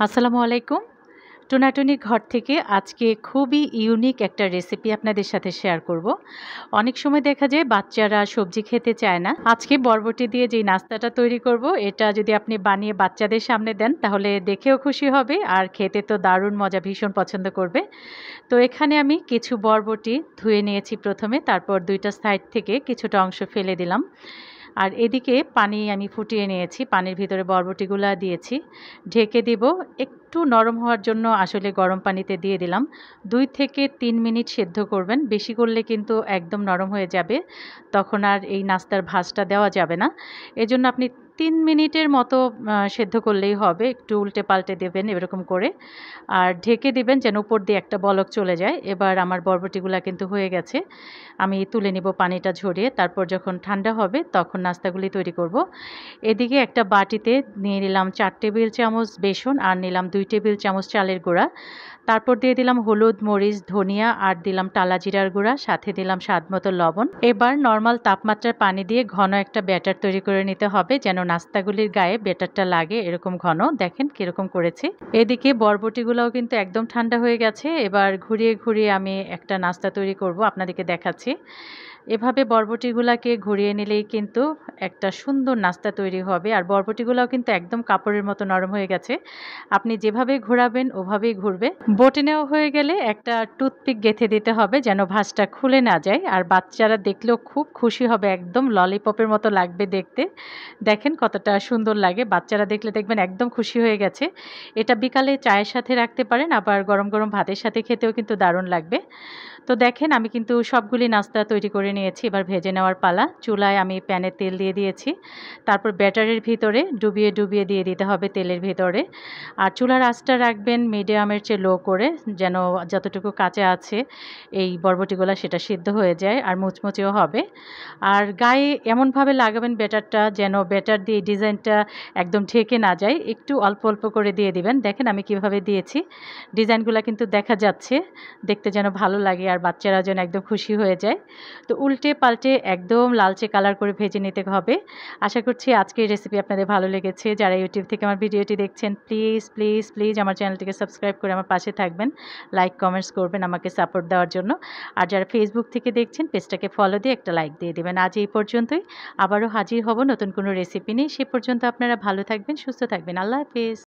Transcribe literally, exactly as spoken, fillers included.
আসসালামু আলাইকুম। টোনাটুনি ঘর থেকে আজকে খুবই ইউনিক একটা রেসিপি আপনাদের সাথে শেয়ার করব। অনেক সময় দেখা যায় বাচ্চারা সবজি খেতে চায় না। আজকে বরবটি দিয়ে যেই নাস্তাটা তৈরি করব, এটা যদি আপনি বানিয়ে বাচ্চাদের সামনে দেন তাহলে দেখেও খুশি হবে আর খেতে তো দারুণ মজা, ভীষণ পছন্দ করবে। তো এখানে আমি কিছু বরবটি ধুয়ে নিয়েছি প্রথমে, তারপর দুইটা সাইড থেকে কিছুটা অংশ ফেলে দিলাম। আর এদিকে পানি আমি ফুটিয়ে নিয়েছি, পানির ভিতরে বরবটিগুলা দিয়েছি, ঢেকে দিব। একটু নরম হওয়ার জন্য আসলে গরম পানিতে দিয়ে দিলাম। দুই থেকে তিন মিনিট সেদ্ধ করবেন, বেশি করলে কিন্তু একদম নরম হয়ে যাবে, তখন আর এই নাস্তার ভাঁজটা দেওয়া যাবে না। এজন্য আপনি তিন মিনিটের মতো সেদ্ধ করলেই হবে। একটু উল্টে পাল্টে দেবেন এরকম করে, আর ঢেকে দিবেন যেন উপর দিয়ে একটা বলক চলে যায়। এবার আমার বরবটিগুলা কিন্তু হয়ে গেছে, আমি তুলে নিব পানিটা ঝরিয়ে। তারপর যখন ঠান্ডা হবে তখন নাস্তাগুলি তৈরি করব। এদিকে একটা বাটিতে নিয়ে নিলাম চার টেবিল চামচ বেসন, আর নিলাম দুই টেবিল চামচ চালের গুঁড়া। তারপর দিয়ে দিলাম হলুদ, মরিচ, ধনিয়া, আর দিলাম টালা জিরার গুঁড়া, সাথে দিলাম স্বাদ মতো লবণ। এবার নর্মাল তাপমাত্রার পানি দিয়ে ঘন একটা ব্যাটার তৈরি করে নিতে হবে, যেন নাস্তাগুলির গায়ে ব্যাটারটা লাগে এরকম ঘন। দেখেন কীরকম করেছি। এদিকে বরবটিগুলোও কিন্তু একদম ঠান্ডা হয়ে গেছে। এবার ঘুরিয়ে ঘুরিয়ে আমি একটা নাস্তা তৈরি করব, আপনাদেরকে দেখাচ্ছি। এভাবে বরবটিগুলাকে ঘুরিয়ে নিলেই কিন্তু একটা সুন্দর নাস্তা তৈরি হবে। আর বরবটিগুলাও কিন্তু একদম কাপড়ের মতো নরম হয়ে গেছে। আপনি যেভাবে ঘোরাবেন ওভাবেই ঘুরবে। বটে নেওয়া হয়ে গেলে একটা টুথপিক গেঁথে দিতে হবে যেন ভাঁজটা খুলে না যায়। আর বাচ্চারা দেখলেও খুব খুশি হবে, একদম ললিপপের মতো লাগবে দেখতে। দেখেন কতটা সুন্দর লাগে, বাচ্চারা দেখলে দেখবেন একদম খুশি হয়ে গেছে। এটা বিকালে চায়ের সাথে রাখতে পারেন, আবার গরম গরম ভাতের সাথে খেতেও কিন্তু দারুণ লাগবে। তো দেখেন আমি কিন্তু সবগুলি নাস্তা তৈরি করে নিয়েছি। এবার ভেজে নেওয়ার পালা। চুলায় আমি প্যানে তেল দিয়ে দিয়েছি, তারপর ব্যাটারের ভিতরে ডুবিয়ে ডুবিয়ে দিয়ে দিতে হবে তেলের ভিতরে। আর চুলার আঁচটা রাখবেন মিডিয়ামের চেয়ে লো করে, যেন যতটুকু কাঁচা আছে এই বরবটিগুলা সেটা সিদ্ধ হয়ে যায় আর মুচমুচেও হবে। আর গায়ে এমনভাবে লাগাবেন ব্যাটারটা যেন ব্যাটার দিয়ে ডিজাইনটা একদম ঢেকে না যায়, একটু অল্প অল্প করে দিয়ে দিবেন। দেখেন আমি কিভাবে দিয়েছি, ডিজাইনগুলো কিন্তু দেখা যাচ্ছে, দেখতে যেন ভালো লাগে আর বাচ্চারা যেন একদম খুশি হয়ে যায়। তো উল্টে পাল্টে একদম লালচে কালার করে ভেজে নিতে হবে। আশা করছি আজকের রেসিপি আপনাদের ভালো লেগেছে। যারা ইউটিউব থেকে আমার ভিডিওটি দেখছেন প্লিজ প্লিজ প্লিজ আমার চ্যানেলটিকে সাবস্ক্রাইব করে আমার পাশে থাকবেন, লাইক কমেন্টস করবেন আমাকে সাপোর্ট দেওয়ার জন্য। আর যারা ফেসবুক থেকে দেখছেন পেজটাকে ফলো দিয়ে একটা লাইক দিয়ে দেবেন। আজ এই পর্যন্তই, আবারও হাজির হব নতুন কোনো রেসিপি নিয়ে। সে পর্যন্ত আপনারা ভালো থাকবেন, সুস্থ থাকবেন। আল্লাহ হাফেজ।